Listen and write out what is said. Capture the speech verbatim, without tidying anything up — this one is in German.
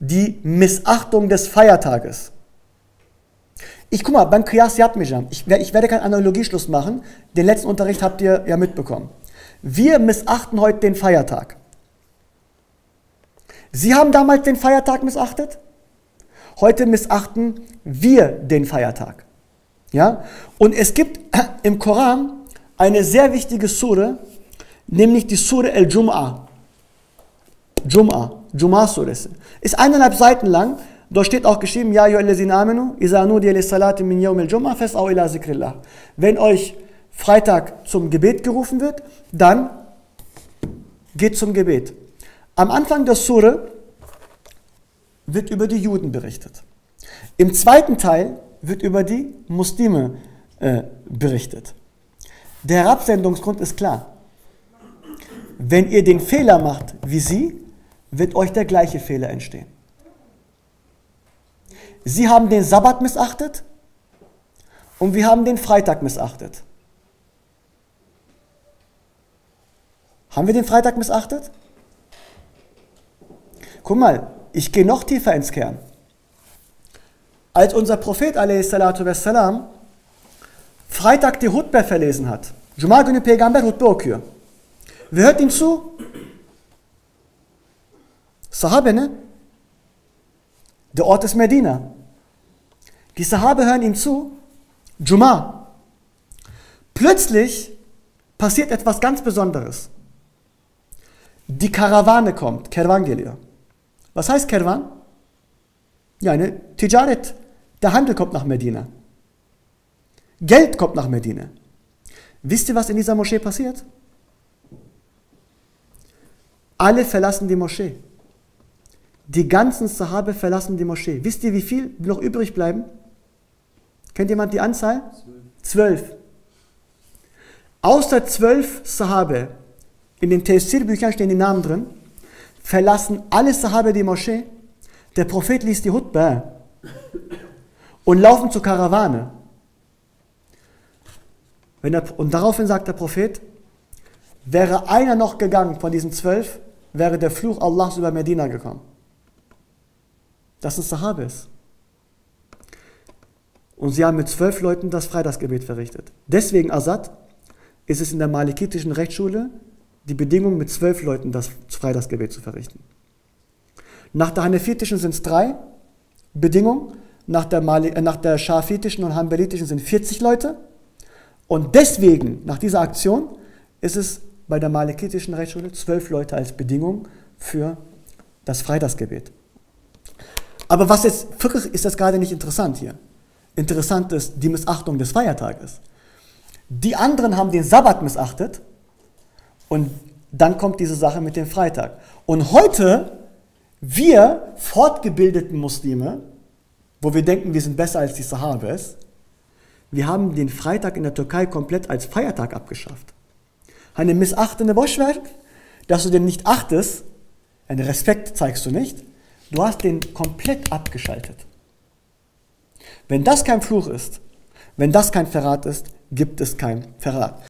die Missachtung des Feiertages. Ich guck mal, beim Qiyas yapmayacağım. Ich, ich werde keinen Analogieschluss machen. Den letzten Unterricht habt ihr ja mitbekommen. Wir missachten heute den Feiertag. Sie haben damals den Feiertag missachtet. Heute missachten wir den Feiertag. Ja? Und es gibt im Koran eine sehr wichtige Sure, nämlich die Sure Al-Jum'a. Jum'a, Jum'a-Suresse. Ist eineinhalb Seiten lang. Dort steht auch geschrieben, Ja ayyuhallazina amanu, iza nudiya lis-salati min yawmil Jum'a fas'au ila zikrillah. Wenn euch Freitag zum Gebet gerufen wird, dann geht zum Gebet. Am Anfang der Sure wird über die Juden berichtet. Im zweiten Teil wird über die Muslime äh, berichtet. Der Herabsendungsgrund ist klar. Wenn ihr den Fehler macht wie sie, wird euch der gleiche Fehler entstehen. Sie haben den Sabbat missachtet und wir haben den Freitag missachtet. Haben wir den Freitag missachtet? Guck mal, ich gehe noch tiefer ins Kern. Als unser Prophet a s. Freitag die Hutbe verlesen hat, Cuma günü peygamber hutbe okuyor. Wer hört ihm zu? Sahabe, ne? Der Ort ist Medina. Die Sahabe hören ihm zu, Juma. Plötzlich passiert etwas ganz Besonderes. Die Karawane kommt, Kervan geliyor. Was heißt Kervan? Ja, eine Ticaret. Der Handel kommt nach Medina. Geld kommt nach Medina. Wisst ihr, was in dieser Moschee passiert? Alle verlassen die Moschee. Die ganzen Sahabe verlassen die Moschee. Wisst ihr, wie viel noch übrig bleiben? Kennt jemand die Anzahl? Zwölf. Außer zwölf Sahabe, in den Tafsir-Büchern stehen die Namen drin, verlassen alle Sahabe die Moschee. Der Prophet liest die Hutbah und laufen zur Karawane. Wenn er, und daraufhin sagt der Prophet, wäre einer noch gegangen von diesen zwölf, wäre der Fluch Allahs über Medina gekommen. Das sind Sahabes. Und sie haben mit zwölf Leuten das Freitagsgebet verrichtet. Deswegen, Asad, ist es in der malikitischen Rechtsschule die Bedingung, mit zwölf Leuten das Freitagsgebet zu verrichten. Nach der hanefitischen sind es drei Bedingungen, nach der, Mali, äh, nach der schafitischen und hanbalitischen sind vierzig Leute. Und deswegen, nach dieser Aktion, ist es bei der malikitischen Rechtsschule zwölf Leute als Bedingung für das Freitagsgebet. Aber was jetzt, ist das gerade nicht interessant hier. Interessant ist die Missachtung des Feiertages. Die anderen haben den Sabbat missachtet und dann kommt diese Sache mit dem Freitag. Und heute, wir fortgebildeten Muslime, wo wir denken, wir sind besser als die Sahabes, wir haben den Freitag in der Türkei komplett als Feiertag abgeschafft. Eine missachtende Boschwerk, dass du den nicht achtest, einen Respekt zeigst du nicht, du hast den komplett abgeschaltet. Wenn das kein Fluch ist, wenn das kein Verrat ist, gibt es kein Verrat.